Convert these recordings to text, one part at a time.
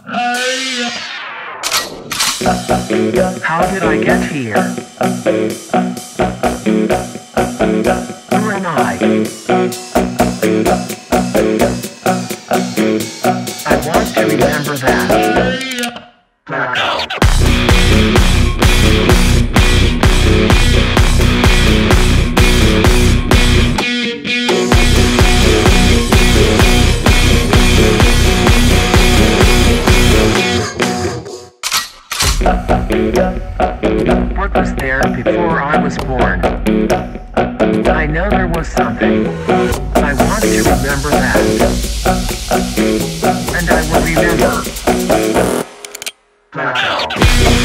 How did I get here? Who am I? I want to remember that. Blackout. What was there before I was born? I know there was something. I want to remember that. And I will remember. Blackout.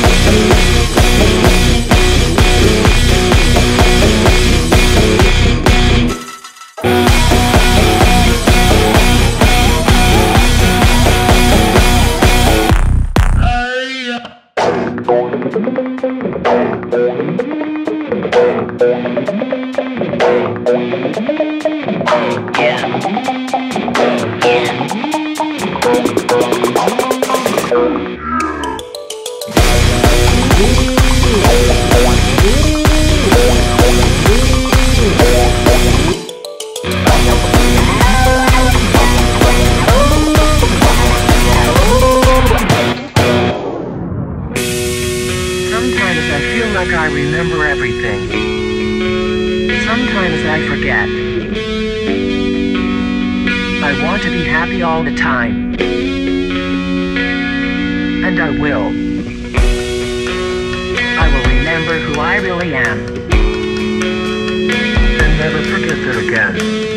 Sometimes I feel like I remember everything. Sometimes I forget. I want to be happy all the time. And I will. I will remember who I really am. And never forget it again.